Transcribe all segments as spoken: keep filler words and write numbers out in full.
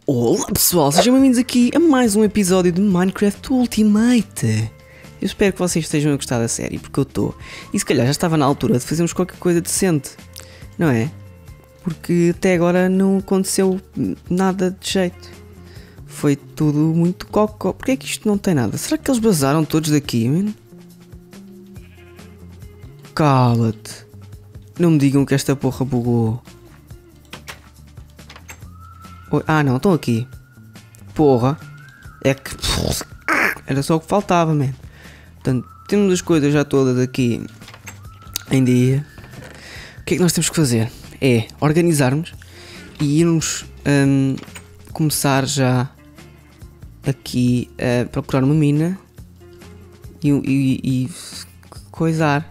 Olá pessoal, sejam bem-vindos aqui a mais um episódio de Minecraft Ultimate. Eu espero que vocês estejam a gostar da série, porque eu estou. E se calhar já estava na altura de fazermos qualquer coisa decente, não é? Porque até agora não aconteceu nada de jeito. Foi tudo muito cocó. Porquê é que isto não tem nada? Será que eles basaram todos daqui, man? Cala-te. Não me digam que esta porra bugou. Ah não, estão aqui. Porra. É que... Era só o que faltava, man. Portanto, temos as coisas já todas aqui em dia. O que é que nós temos que fazer? É organizarmos e irmos um, começar já aqui a procurar uma mina e, e, e coisar.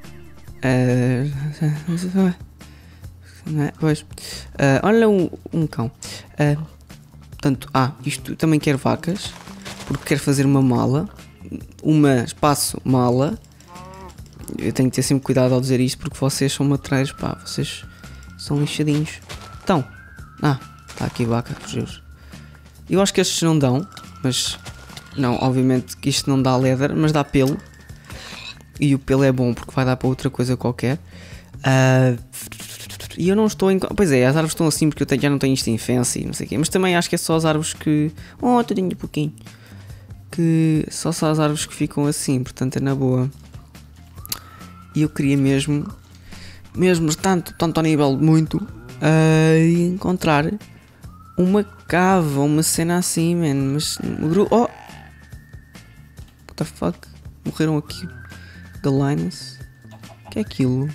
Uh, É? Pois. Uh, olha um, um cão. Uh, portanto, ah, isto também quero vacas. Porque quero fazer uma mala. Uma espaço mala. Eu tenho que ter sempre cuidado ao dizer isto porque vocês são matreiros, pá. Vocês são lixadinhos. Então, ah, está aqui a vaca. Eu acho que estes não dão. Mas, não, obviamente que isto não dá leather, mas dá pelo. E o pelo é bom porque vai dar para outra coisa qualquer. Uh, E eu não estou em... Pois é, as árvores estão assim porque eu tenho, já não tenho isto em fancy, não sei o quê. Mas também acho que é só as árvores que... Oh, tadinho, um pouquinho. Que só são as árvores que ficam assim, portanto é na boa. E eu queria mesmo... Mesmo tanto, tanto ao nível muito... Uh, encontrar uma cava, uma cena assim, man. Mas... Oh! What the fuck? Morreram aqui galinas. O que é aquilo?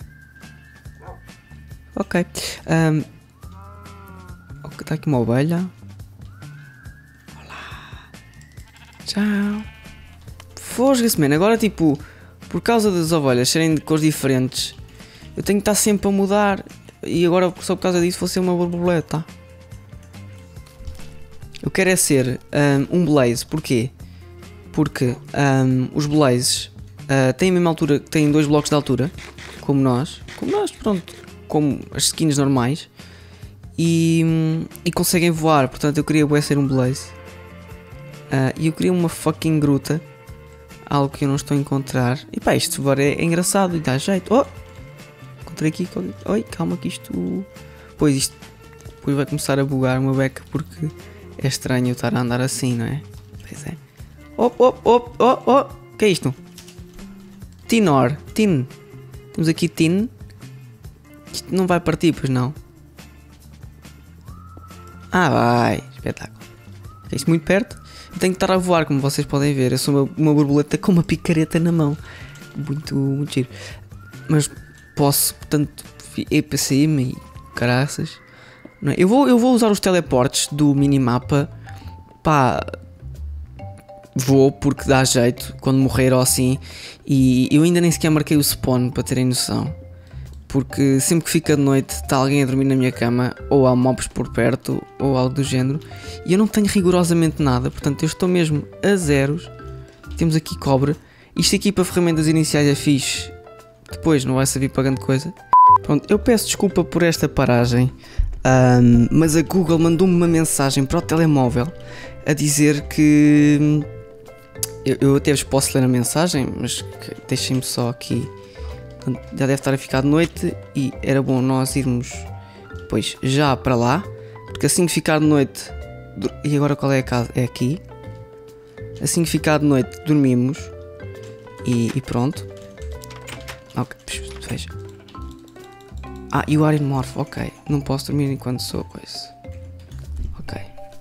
Ok, um, está aqui uma ovelha. Olá. Tchau. Fosga-se, man. Agora tipo, por causa das ovelhas serem de cores diferentes, eu tenho que estar sempre a mudar. E agora só por causa disso vou ser uma borboleta. Eu quero é ser um, um blaze. Porquê? Porque um, os blazes uh, têm a mesma altura, têm dois blocos de altura, como nós. Como nós, pronto. Como as skins normais e, e conseguem voar, portanto eu queria ser um blaze uh, e eu queria uma fucking gruta, algo que eu não estou a encontrar. E pá, isto agora é, é engraçado e dá jeito. Oh! Encontrei aqui. Oi, calma que isto. Pois isto depois vai começar a bugar uma beca porque é estranho eu estar a andar assim, não é? Pois é. Oh, oh, oh, oh, oh! O que é isto? Tinor, tin. Temos aqui tin. Isto não vai partir, pois não? Ah, vai! Espetáculo. É isto muito perto. Eu tenho que estar a voar, como vocês podem ver. Eu sou uma, uma borboleta com uma picareta na mão. Muito, muito giro. Mas posso, portanto, ir para cima e caraças. Não é? eu, vou, eu vou usar os teleportes do minimapa. Pá, vou porque dá jeito quando morrer ou assim. E eu ainda nem sequer marquei o spawn, para terem noção. Porque sempre que fica de noite está alguém a dormir na minha cama, ou há mobs por perto, ou algo do género, e eu não tenho rigorosamente nada, portanto eu estou mesmo a zeros. Temos aqui cobre. Isto aqui para ferramentas iniciais é fixe, depois não vai servir para grande coisa. Pronto, eu peço desculpa por esta paragem, um, mas a Google mandou-me uma mensagem para o telemóvel a dizer que... Eu, eu até vos posso ler a mensagem, mas deixem-me só aqui... Já deve estar a ficar de noite e era bom nós irmos pois já para lá, porque assim que ficar de noite, e agora qual é a casa? É aqui. Assim que ficar de noite dormimos e, e pronto. Ok, veja. Ah, you are in morph, ok. Não posso dormir enquanto sou coisa. Ok.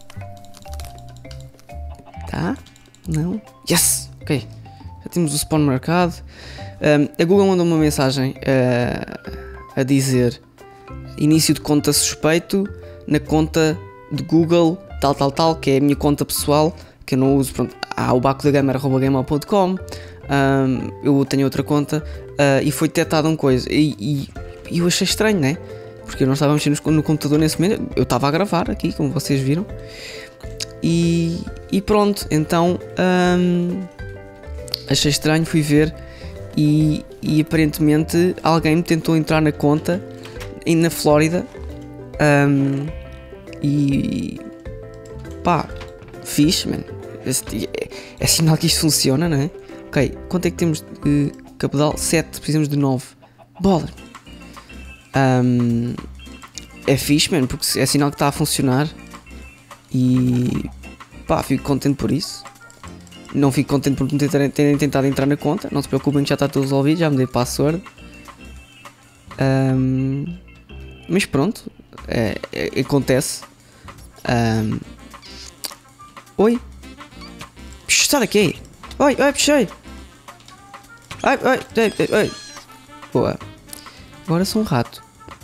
Tá? Não? Yes! Ok. Já temos o spawn marcado. Um, a Google mandou uma mensagem uh, a dizer início de conta suspeito na conta de Google tal tal tal, que é a minha conta pessoal que eu não uso. Pronto, há o baco da gamer arroba gmail ponto com, um, eu tenho outra conta uh, e foi detectado uma coisa e, e eu achei estranho, né? Porque eu não estava a mexer no, no computador nesse momento, eu estava a gravar aqui como vocês viram e, e pronto, então um, achei estranho, fui ver. E, e aparentemente alguém me tentou entrar na conta na Flórida um, e Pá, fixe, mano. É, é sinal que isto funciona, não é? Ok, quanto é que temos de cabedal? sete, precisamos de nove. Bola. Um, é fixe, mano, porque é sinal que está a funcionar. E pá, fico contente por isso. Não fico contente por terem, terem tentado entrar na conta. Não se preocupem que já está tudo resolvido, já me dei password. Um, mas pronto, é, é, acontece. Um, oi? Psh, sai daqui! Oi, oi, puxei! Oi, oi, oi, oi! Boa! Agora sou um rato.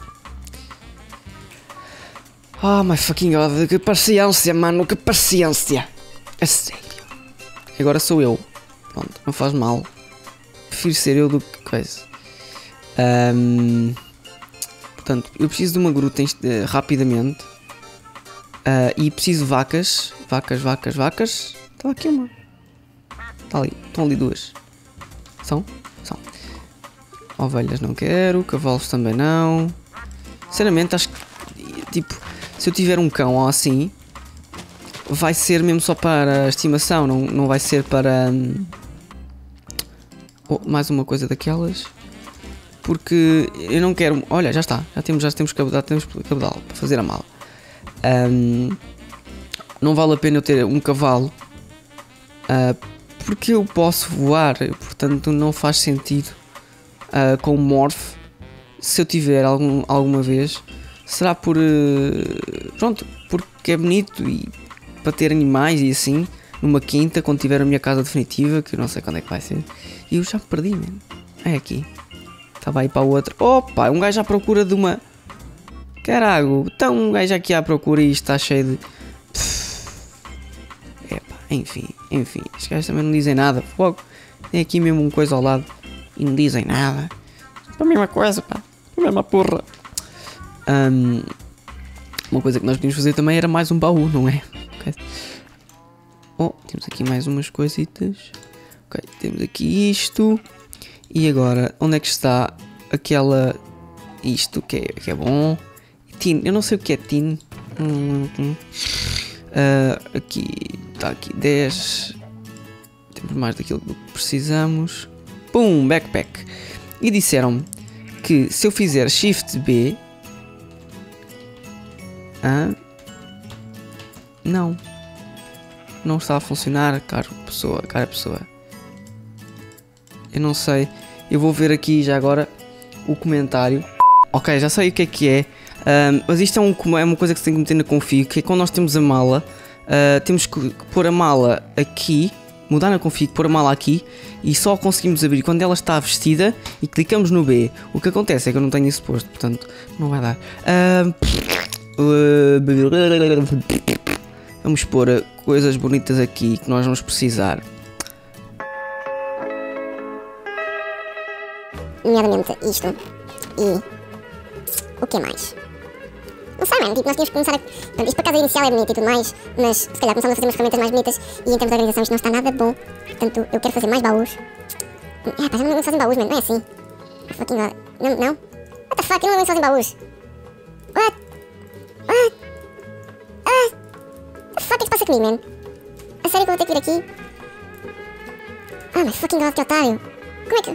Oh my fucking god, que paciência, mano, que paciência! É sério. Agora sou eu. Pronto, não faz mal. Prefiro ser eu do que coisa. Um, portanto, eu preciso de uma gruta uh, rapidamente. Uh, e preciso de vacas. Vacas, vacas, vacas. Está aqui uma. Está ali. Estão ali duas. São? São. Ovelhas não quero. Cavalos também não. Sinceramente, acho que tipo, se eu tiver um cão ou assim, vai ser mesmo só para estimação. Não, não vai ser para hum, oh, mais uma coisa daquelas. Porque eu não quero. Olha, já está. Já temos, já temos cabedal, temos cabedal para fazer a mala. Um, não vale a pena eu ter um cavalo. Uh, porque eu posso voar. Portanto, não faz sentido. Uh, com o morph. Se eu tiver algum, alguma vez. Será por. Uh, pronto. Porque é bonito. E para ter animais e assim. Numa quinta. Quando tiver a minha casa definitiva. Que eu não sei quando é que vai ser. E eu já me perdi, mano. É aqui. Estava aí para a outra. Opa, um gajo à procura de uma. Carago, então um gajo aqui à procura e isto está cheio de. Epá, enfim, enfim. Estes gajos também não dizem nada. Fogo. Tem aqui mesmo uma coisa ao lado e não dizem nada. Para a mesma coisa, pá. Para a mesma porra. Um, uma coisa que nós podíamos fazer também era mais um baú, não é? Okay. Oh, temos aqui mais umas coisitas. Ok, temos aqui isto. E agora, onde é que está aquela. Isto que é, que é bom. Tin, eu não sei o que é tin. Hum, hum. Uh, aqui, está aqui dez. Temos mais daquilo que precisamos. Pum, backpack. E disseram-me que se eu fizer Shift B. Ah, não. Não está a funcionar, cara pessoa, cara pessoa. Eu não sei. Eu vou ver aqui já agora o comentário. Ok, já sei o que é que é. Um, mas isto é, um, é uma coisa que se tem que meter na config. Que é quando nós temos a mala. Uh, temos que pôr a mala aqui. Mudar na config, pôr a mala aqui. E só conseguimos abrir quando ela está vestida. E clicamos no B. O que acontece é que eu não tenho isso posto. Portanto, não vai dar. Uh, vamos pôr coisas bonitas aqui que nós vamos precisar. Nomeadamente isto e o que mais? Não sei, mano, tipo, nós tínhamos que começar a... Portanto, isto para casa inicial é bonito e tudo mais, mas se calhar começamos a fazer umas ferramentas mais bonitas e em termos de organização isto não está nada bom. Portanto, eu quero fazer mais baús. É, pá, já não fazem baús, mano, não é assim. Oh, fucking god. Não, não? What the fuck, eu não fazem baús. What? What? Ah! What the fuck é que se passa comigo, man? A sério que eu vou ter que vir aqui? Oh my fucking god, que otário. Como é que...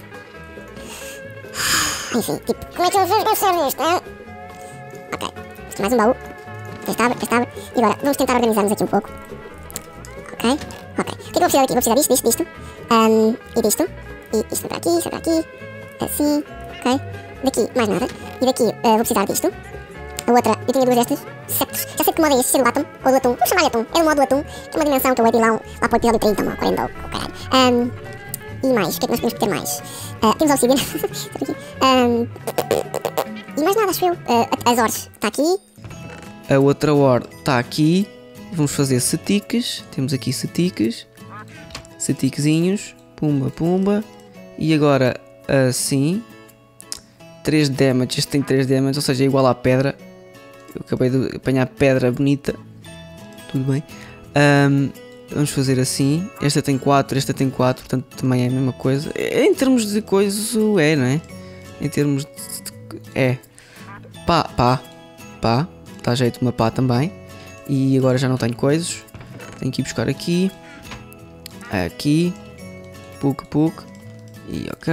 Enfim, tipo, como é que eu vou pensar isto, hein? Ok, isto é mais um baú. Já estava, já estava. E agora, vamos tentar organizar-nos aqui um pouco. Ok, ok. O que é que eu vou precisar aqui? Vou precisar disto, disto, disto. Um, e disto. E isto para aqui, isto para aqui. Assim, ok. Daqui, mais nada. E daqui, uh, vou precisar disto. A outra, eu tinha duas destas. Septos. Já sei que modo é esse, ser do Atom, ou do Atum. Vou chamar-lhe Atum. É do modo do Atum, que é uma dimensão que eu hei de ir lá, um, lá para o episódio trinta, ou quarenta, ou oh, caralho. Um, e mais, o que é que nós podemos ter mais? Uh, temos obsidian. um, e mais nada, acho eu. Uh, as ores, está aqui. A outra ore está aqui. Vamos fazer setiques. Temos aqui setiques. Setiquezinhos. Pumba, pumba. E agora assim. três damage. Este tem três damage, ou seja, é igual à pedra. Eu acabei de apanhar pedra bonita. Tudo bem. Um, vamos fazer assim. Esta tem quatro, esta tem quatro. Portanto, também é a mesma coisa. Em termos de coisas, é, não é? Em termos de... É. Pá, pá. Pá. Está a jeito de uma pá também. E agora já não tenho coisas. Tenho que ir buscar aqui. Aqui. Puc, puc. E ok.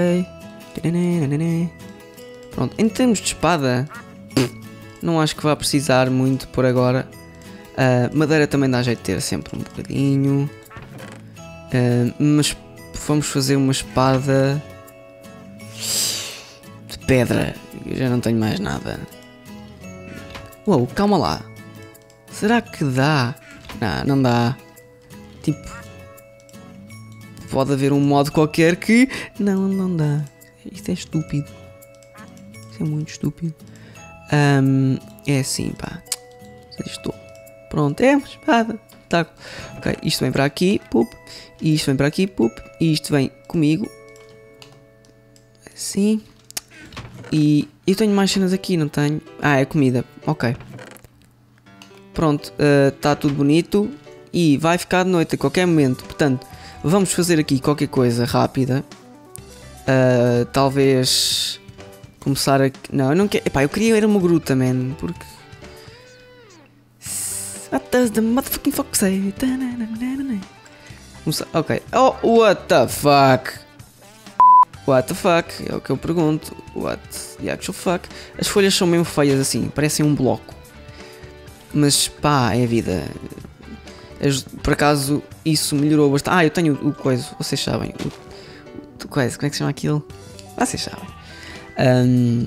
Pronto, em termos de espada, não acho que vá precisar muito por agora. Uh, madeira também dá jeito de ter sempre um bocadinho. Uh, mas vamos fazer uma espada de pedra. Eu já não tenho mais nada. Uou, calma lá. Será que dá? Não, não dá. Tipo, pode haver um modo qualquer que... Não, não dá. Isto é estúpido. Isto é muito estúpido. Um, é assim, pá. Estou. Pronto, é uma espada. Tá. Ok, isto vem para aqui, pup. E isto vem para aqui, pup. E isto vem comigo. Assim. E eu tenho mais cenas aqui, não tenho? Ah, é comida. Ok. Pronto, está uh, tudo bonito. E vai ficar de noite a qualquer momento. Portanto, vamos fazer aqui qualquer coisa rápida. Uh, talvez começar a... Não, eu não quero... Epá, eu queria ir a uma gruta, man. Porque... What does the motherfucking fuck say? Ok. Oh, what the fuck? What the fuck? É o que eu pergunto. What the actual fuck? As folhas são mesmo feias assim. Parecem um bloco. Mas pá, é a vida. Por acaso isso melhorou bastante. Ah, eu tenho o coisa. Vocês sabem. O, o coisa. Como é que se chama aquilo? Vocês sabem. Um,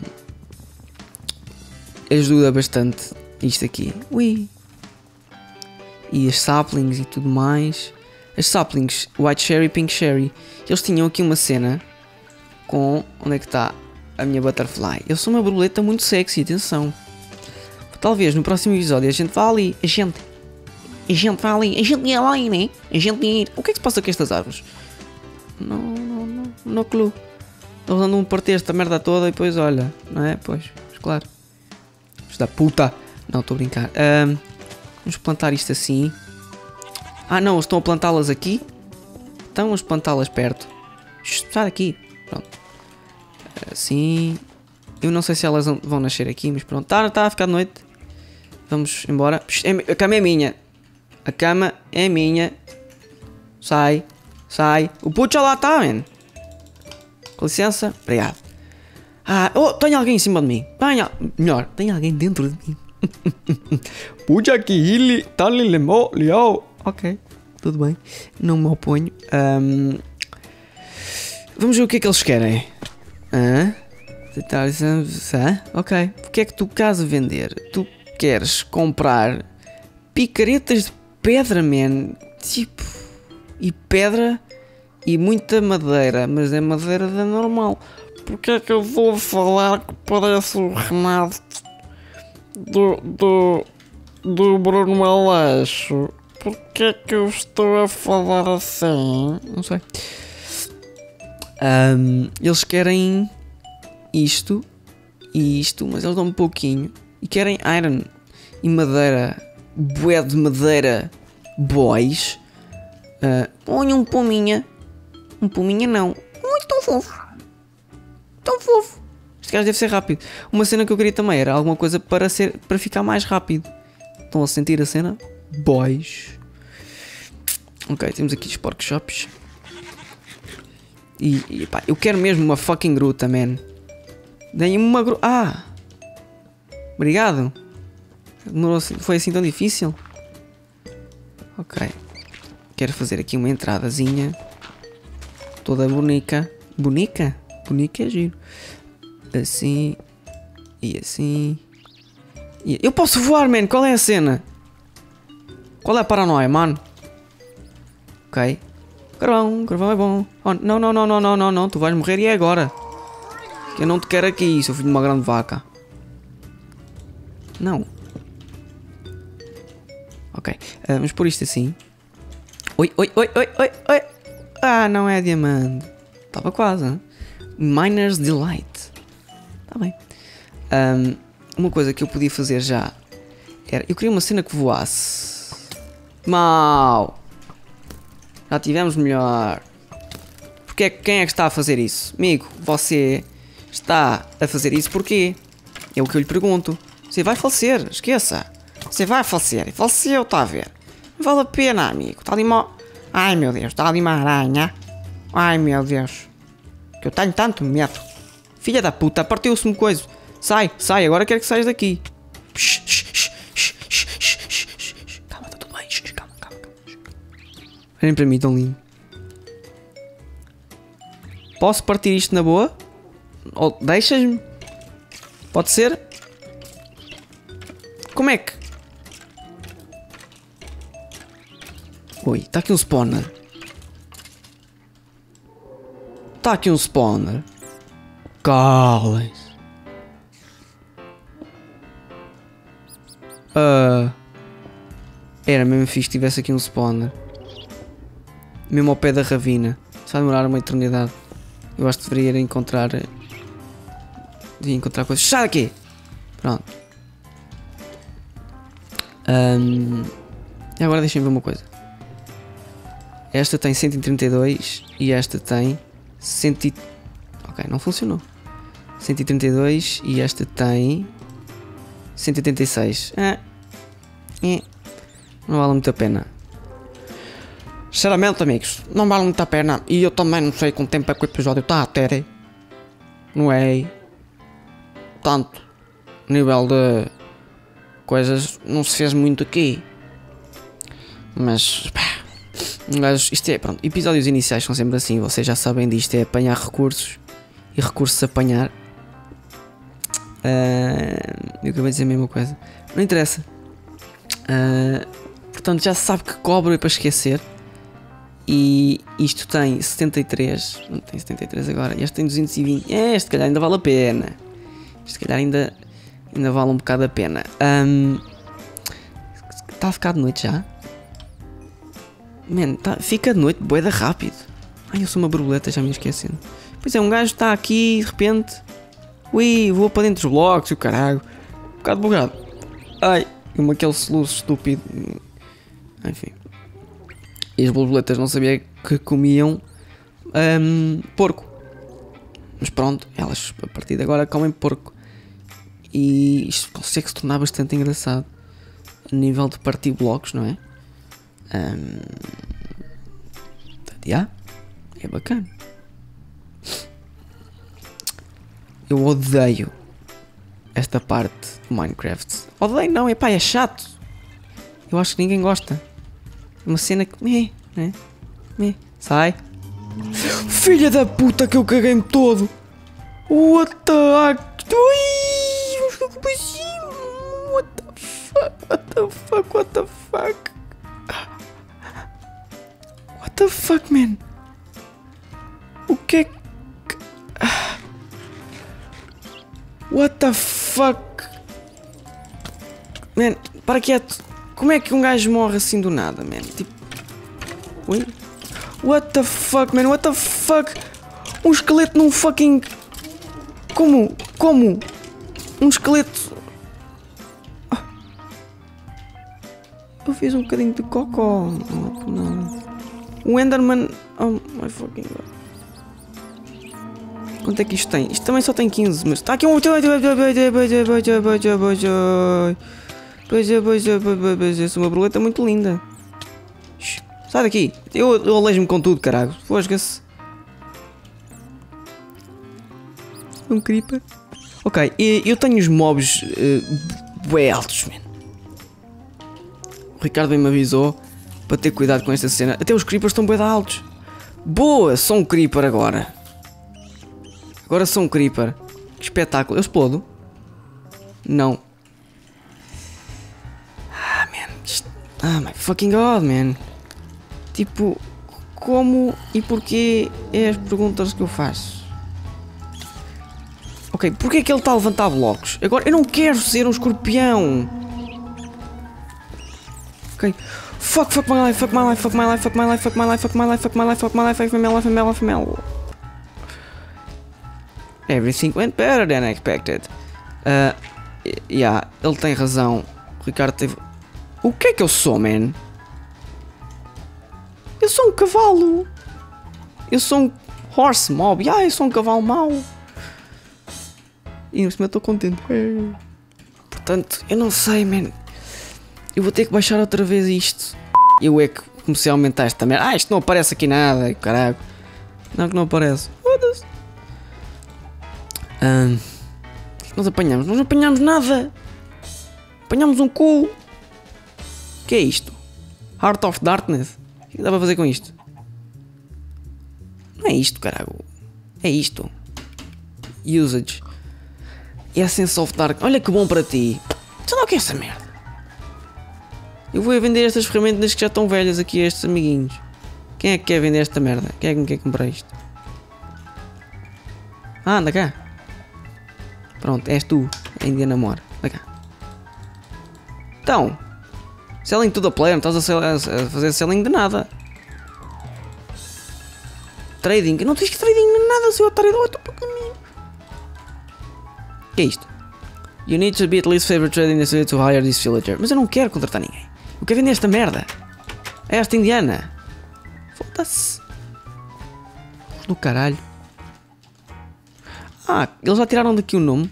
ajuda bastante isto aqui. Ui. E as saplings e tudo mais. As saplings, white cherry, pink cherry. Eles tinham aqui uma cena com... Onde é que está a minha butterfly? Eu sou uma borboleta muito sexy, atenção. Talvez no próximo episódio a gente vá ali. A gente... A gente vai ali. A gente ia ali, né? A gente ia ir. O que é que se passa com estas árvores? Não, não, não. Não clue. Estou dando um partir esta merda toda e depois olha. Não é? Pois, claro. Isto da puta. Não, estou a brincar. Um, vamos plantar isto assim. Ah não, estão a plantá-las aqui. Estão a plantá-las perto. Sai daqui. Pronto. Assim. Eu não sei se elas vão nascer aqui, mas pronto. Está tá a ficar de noite. Vamos embora. A cama é minha. A cama é minha. Sai. Sai. O puto já lá está, man. Com licença. Obrigado. Ah, oh, tem alguém em cima de mim. Tenha, melhor, tem alguém dentro de mim. Puxa aqui, ele tá lhe Ok, tudo bem. Não me oponho. Um, vamos ver o que é que eles querem. Hã? Ok. O que é que tu queres vender? Tu queres comprar picaretas de pedra, man. Tipo. E pedra e muita madeira. Mas é madeira da normal. Porque é que eu vou falar que parece o Renato do, do, do Bruno Aleixo? Porque é que eu estou a falar assim? Não sei. Um, eles querem isto e isto, mas eles dão um pouquinho. E querem iron e madeira. Bué de madeira. Boys. Uh, Põe um pominha. Um pominha não. Muito tão fofo. Tão fofo. Este gajo deve ser rápido. Uma cena que eu queria também era alguma coisa para, ser, para ficar mais rápido. Estão a sentir a cena? Boys. Ok, temos aqui os porkshops. E, e pá, eu quero mesmo uma fucking gruta, man. Deem-me uma gruta. Ah! Obrigado. Foi assim tão difícil? Ok. Quero fazer aqui uma entradazinha. Toda bonica. Bonica? Bonica é giro. Assim. E assim. E... Eu posso voar, man. Qual é a cena? Qual é a paranoia, mano? Ok. Carvão, carvão é bom. Oh, não, não, não, não, não, não, não. Tu vais morrer e é agora. Que eu não te quero aqui, seu filho de uma grande vaca. Não. Ok. Uh, vamos pôr isto assim. Oi, oi, oi, oi, oi, oi. Ah, não é diamante. Estava quase, hein? Miner's Delight. Está bem. Um, uma coisa que eu podia fazer já era... Eu queria uma cena que voasse. Mau. Já tivemos melhor. Porque é, quem é que está a fazer isso? Amigo, você está a fazer isso porquê? É o que eu lhe pergunto. Você vai falecer, esqueça. Você vai falecer. E faleceu, está a ver. Vale a pena, amigo. Está ali uma... Ai, meu Deus. Está ali uma aranha. Ai, meu Deus. Que eu tenho tanto medo. Filha da puta. Partiu-se-me coisa. Sai, sai. Agora quero que saias daqui. Calma, está tudo bem. Calma, calma, calma. Olhem para mim, tão lindo. Posso partir isto na boa? Ou deixas-me? Pode ser? Como é que... Ui, está aqui um spawner. Está aqui um spawner. Calem-se. Uh, era mesmo fixe que tivesse aqui um spawner. Mesmo ao pé da ravina. Só demorar uma eternidade. Eu acho que deveria encontrar... Devia encontrar coisas... Sai daqui! Pronto. Um, e agora deixem-me ver uma coisa. Esta tem cento e trinta e dois e esta tem cento e... Ok, não funcionou. cento e trinta e dois e esta tem cento e oitenta e seis. Ah, é. Não vale muito a pena. Sinceramente, amigos, não vale muito a pena. E eu também não sei quanto tempo é que o episódio está a ter. Não é? Tanto nível de coisas não se fez muito aqui. Mas pá, mas isto é, pronto, episódios iniciais são sempre assim, vocês já sabem disto, é apanhar recursos e recursos a apanhar. Uh, eu acabei de dizer a mesma coisa. Não interessa. Uh, portanto, já se sabe que cobro é para esquecer. E isto tem setenta e três. Não tem setenta e três agora. Este tem duzentos e vinte. É, este calhar ainda vale a pena. Este calhar ainda, ainda vale um bocado a pena. Um, está a ficar de noite já? Man, tá, fica de noite, boeda rápido. Ai, eu sou uma borboleta, já me esquecendo. Pois é, um gajo está aqui de repente. Ui, vou para dentro dos blocos e o caralho. Um bocado bugado. Ai, como aquele soluço estúpido. Enfim. E as borboletas não sabia que comiam um, porco. Mas pronto, elas a partir de agora comem porco. E isto consegue se tornar bastante engraçado. A nível de partir blocos, não é? Um, yeah, é bacana. Eu odeio esta parte do Minecraft. Odeio não, é pá, é chato. Eu acho que ninguém gosta. É uma cena que... Me, né? Me. Sai. Filha da puta que eu caguei-me todo. What the fuck? What the fuck? What the fuck? What the fuck? What the fuck, man? O que é que... What the fuck? Man, para quieto. Como é que um gajo morre assim do nada, man? Tipo... Ui? What the fuck, man? What the fuck? Um esqueleto num fucking... Como? Como? Um esqueleto... Ah. Eu fiz um bocadinho de cocó. Não, não. O Enderman... Oh my fucking god. Quanto é que isto tem? Isto também só tem quinze, mas está aqui um... Essa é uma borboleta muito linda. Sai daqui. Eu, eu alejo-me com tudo, caralho. Fosga-se. Um creeper. Ok, eu tenho os mobs uh, bem altos, man. O Ricardo bem me avisou para ter cuidado com esta cena. Até os creepers estão bem altos. Boa, sou um creeper agora. Agora sou um creeper. Que espetáculo. Eu explodo? Não. Ah, man. Ah, my fucking god, man. Tipo, como e porquê é as perguntas que eu faço. Ok, porquê é que ele está a levantar blocos? Agora, eu não quero ser um escorpião. Ok. Fuck, fuck my life, fuck my life, fuck my life, fuck my life, fuck my life, fuck my life, fuck my life, fuck my life, fuck my life, fuck my life, fuck my life. Everything went better than expected. Uh, yeah, ele tem razão. O Ricardo teve... O que é que eu sou, man? Eu sou um cavalo. Eu sou um horse mob. Ah, eu sou um cavalo mau. E no cima estou contente. Portanto, eu não sei, man. Eu vou ter que baixar outra vez isto. Eu é que comecei a aumentar esta merda. Ah, isto não aparece aqui nada, caralho. Não que não aparece. Foda-se. Um, o que nós apanhamos? Nós não apanhamos nada. Apanhamos um cu. O que é isto? Heart of Darkness. O que dá para fazer com isto? Não é isto, caralho. É isto. Usage. Essence of Dark. Olha que bom para ti. Sei lá o que é essa merda. Eu vou vender estas ferramentas que já estão velhas aqui a estes amiguinhos. Quem é que quer vender esta merda? Quem é que me quer comprar isto? Ah, anda cá. Pronto, és tu, a Indiana Mora. Anda cá. Então, selling to the player, não estás a, sell, a fazer selling de nada. Trading, não tens que trading de nada, seu otário. Oh, estou para o caminho. O que é isto? You need to be at least favorite trading the city to hire this villager. Mas eu não quero contratar ninguém. Eu quero vender esta merda. É esta indiana. Foda-se. Do caralho. Ah, eles já tiraram daqui o nome.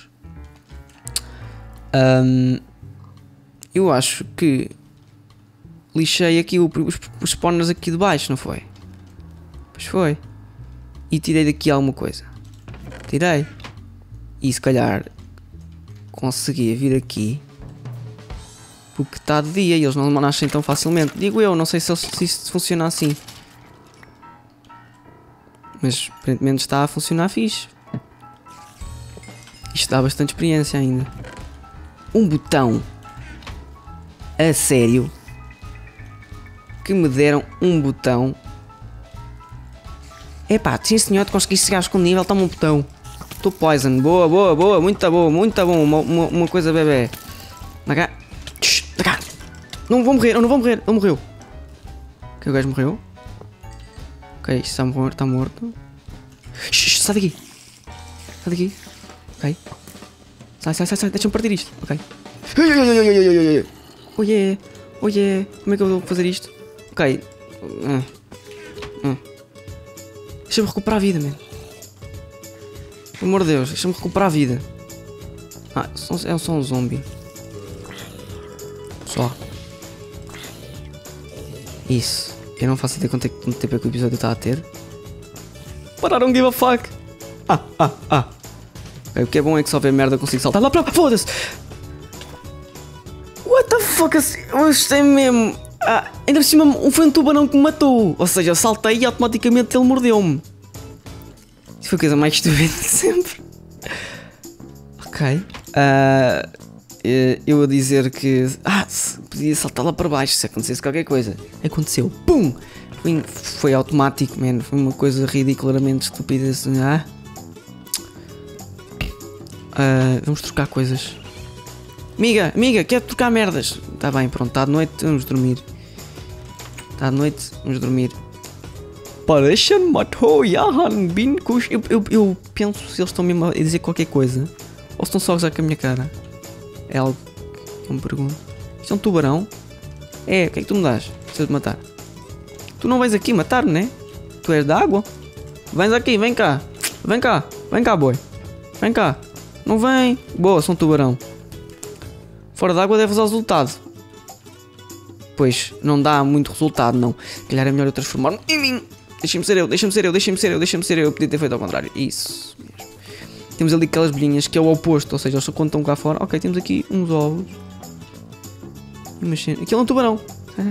Um, eu acho que lixei aqui o, os, os spawners aqui de baixo, não foi? Pois foi. E tirei daqui alguma coisa. Tirei. E se calhar consegui vir aqui porque está de dia e eles não nascem tão facilmente. Digo eu, não sei se, se isso funciona assim. Mas aparentemente está a funcionar fixe. Isto dá bastante experiência ainda. Um botão. A sério. Que me deram um botão. Epá, sim senhor, tu conseguiste chegar com nível, toma um botão. Tu poison, boa, boa, boa, muito boa, muito bom, uma, uma, uma coisa bebê. Dá cá. Dá cá. Não vou morrer, eu não vou morrer, ele morreu. Ok, o gajo morreu. Ok, isto está morto, está morto. Shhh, sai daqui. Sai daqui. Ok. Sai, sai, sai, sai, deixa-me partir isto. Ok. Oh yeah, oh yeah, como é que eu vou fazer isto? Ok. Uh. Uh. Deixa-me recuperar a vida, mano. Pelo amor de Deus, deixa-me recuperar a vida. Ah, é só um zombie. Só. Isso. Eu não faço ideia quanto tempo é que o episódio está a ter. But I don't give a fuck. Ah, ah, ah. Okay, o que é bom é que só ver merda eu consigo saltar lá para... Foda-se. What the fuck? Eu achei mesmo... Ah, ainda por cima foi um tubarão que me matou. Ou seja, eu saltei e automaticamente ele mordeu-me. Isso foi a coisa mais estúpida de sempre. Ok. Uh, eu a dizer que... Ah, podia saltar lá para baixo se acontecesse qualquer coisa. Aconteceu. Pum! Foi, foi automático, man. Foi uma coisa ridiculamente estúpida. Ah. Uh, vamos trocar coisas. Amiga, amiga, quero trocar merdas. Tá bem, pronto, está de noite, vamos dormir. Está de noite, vamos dormir. Parecem matou Jahan bin Kush. Eu, eu, eu penso se eles estão mesmo a dizer qualquer coisa ou se estão só a gozar com a minha cara. É algo que eu me pergunto. Isto é um tubarão? É, o que é que tu me dás? Preciso de matar. Tu não vens aqui matar, né? Tu és da água? Vens aqui, vem cá. Vem cá, vem cá, boi. Vem cá. Não vem. Boa, sou um tubarão. Fora d'água deve dar resultado. Pois, não dá muito resultado, não. Se calhar é melhor eu transformar-me em mim. Deixa-me ser eu, deixa-me ser eu, deixa-me ser eu, deixa-me ser eu. Eu podia ter feito ao contrário. Isso mesmo. Temos ali aquelas bolinhas que é o oposto. Ou seja, eles só quando estão cá fora. Ok, temos aqui uns ovos. Imagina. Aquilo é um tubarão.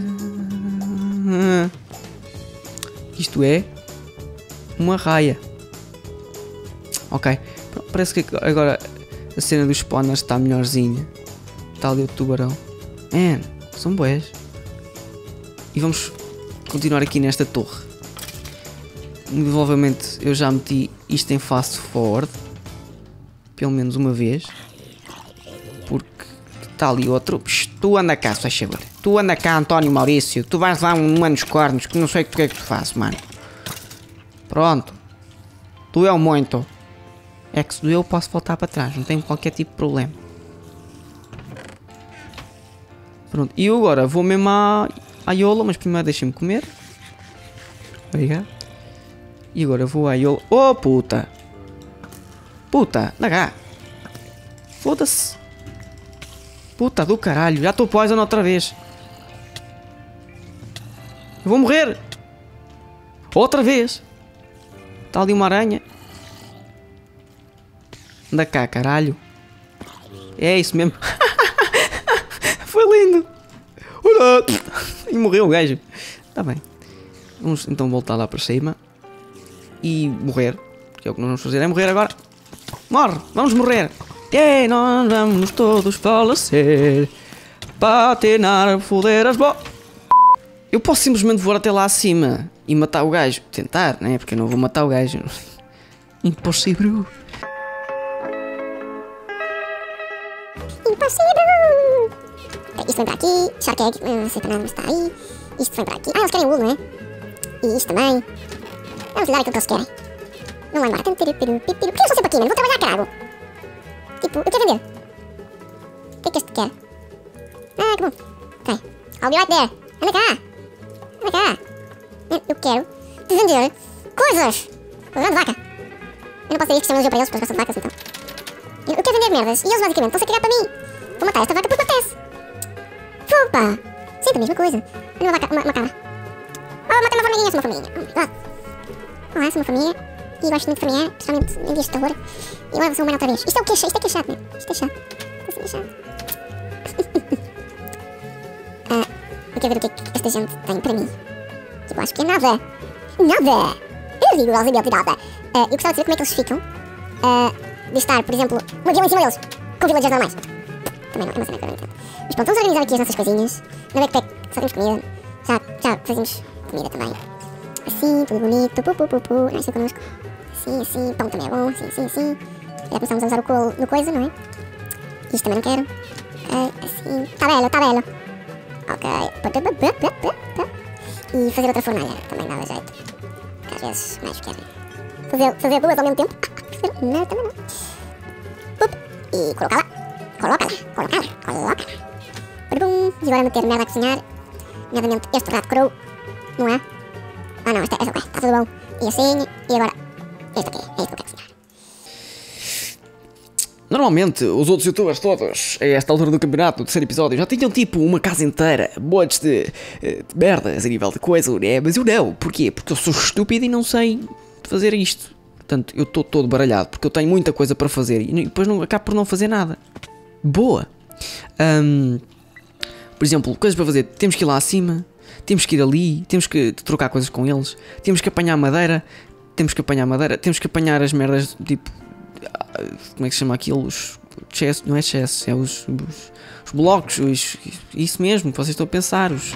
Isto é uma raia. Ok. Parece que agora a cena dos spawners está melhorzinha. Está ali o tubarão. Man, são bués. E vamos continuar aqui nesta torre. Provavelmente eu já meti isto em fast forward. Pelo menos uma vez. Porque está ali outro. Psh, tu anda cá, se faz favor. Tu anda cá, António Maurício. Tu vais lá um mano nos cornos que não sei o que é que tu fazes, mano. Pronto. Tu é o muito. É que se doeu eu posso voltar para trás. Não tenho qualquer tipo de problema. Pronto. E eu agora vou mesmo à, à Yola. Mas primeiro deixem-me comer. Obrigado. E agora vou à Yola. Oh puta. Puta. Dá cá. Foda-se. Puta do caralho. Já estou poison outra vez. Eu vou morrer. Outra vez. Está ali uma aranha. Anda cá, caralho. É isso mesmo. Foi lindo. E morreu o gajo. Está bem. Vamos então voltar lá para cima. E morrer. Porque é o que nós vamos fazer. É morrer agora. Morre. Vamos morrer. E nós vamos todos falecer. Patinar, foder as bo... Eu posso simplesmente voar até lá acima e matar o gajo. Tentar, né? Porque eu não vou matar o gajo. Impossível. Impossível! Isto vem para aqui. Shark Egg. Não sei para nada, mas está aí. Isto vem para aqui. Ah, eles querem wool, não é? E isto também. Vamos dar aquilo que eles querem. Não vai embora. Por que eu estou sempre aqui, mano? Vou trabalhar, caralho. Tipo, eu quero vender. O que é que este quer? Ah, que bom. Ok. I'll be right there. Anda cá. Anda cá. Eu quero vender coisas. Coisa de vaca. Eu não posso dizer que isto é um para eles, porque eles gostam de vacas, então. Eu quero vender merdas. E eles basicamente estão-se a cagar para mim. Vou matar esta vaca porque acontece. Opa. Sempre a mesma coisa. Olha uma vaca, uma, uma cabra. Oh, matei uma formiguinha, sou uma formiguinha. Oh, my God. Olá, sou uma formiga. E gosto muito de formigar, especialmente em dias de terror. E agora vou ser humano outra vez. Isto é o que é chato? Isto é que é chato, mesmo. Isto é chato. Isto é chato. uh, eu quero ver o que é que esta gente tem para mim. Tipo, acho que é nada. Nada! Eu digo realmente nada. Uh, eu gostava de saber como é que eles ficam. Uh, de estar, por exemplo, um avião em cima deles. Com villagers normais. Também não, é uma cena que eu não entendo. Mas pronto, vamos organizar aqui as nossas coisinhas. No backpack só temos comida. Já, já fazemos comida também. Assim, tudo bonito. Pu, pu, pu, pu. Não, isto é connosco. Assim, assim. Pão também é bom. Assim, assim, assim. Já começamos a usar o couro no coisa, não é? Isto também não quero. Ok, assim. Tá belo, tá belo. Ok. E fazer outra fornalha. Também dava jeito. Que às vezes mais querem. Fazer, fazer duas ao mesmo tempo. Não, também não. Up. E colocá-la. Colocá-la. Colocá-la. Colocá-la. Perdum. E agora meter merda a cozinhar. Nomeadamente este rato crow. Não é? Ah não, esta, esta ok. Está tudo bom. E assim. E agora. Este aqui. É isto que eu quero cozinhar. Normalmente, os outros youtubers todos, a esta altura do campeonato, no terceiro episódio, já tinham tipo uma casa inteira, montes de, de merdas a nível de coisa, né? Mas eu não. Porquê? Porque eu sou estúpido e não sei fazer isto. Portanto, eu estou todo baralhado, porque eu tenho muita coisa para fazer e depois não, acabo por não fazer nada. Boa! Um, por exemplo, coisas para fazer. Temos que ir lá acima, temos que ir ali, temos que trocar coisas com eles, temos que apanhar madeira, temos que apanhar madeira, temos que apanhar as merdas, tipo... Como é que se chama aquilo? Os chess, não é chess, é os, os, os blocos, os, isso mesmo que vocês estão a pensar, os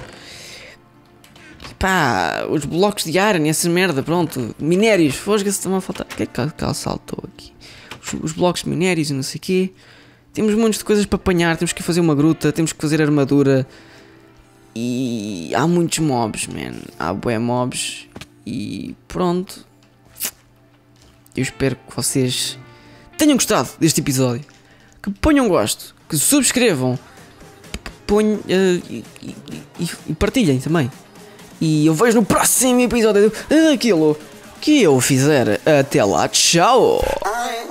pá, os blocos de iron, essas merda, pronto, minérios, fosga-se, estão a faltar. O que é que ela saltou aqui? Os, os blocos de minérios e não sei o quê. Temos montes de coisas para apanhar, temos que fazer uma gruta, temos que fazer armadura e há muitos mobs, man, há bué mobs e pronto. Eu espero que vocês tenham gostado deste episódio, que ponham gosto, que subscrevam, ponham, uh, e, e, e, e partilhem também. E eu vejo no próximo episódio daquilo que eu fizer. Até lá, tchau!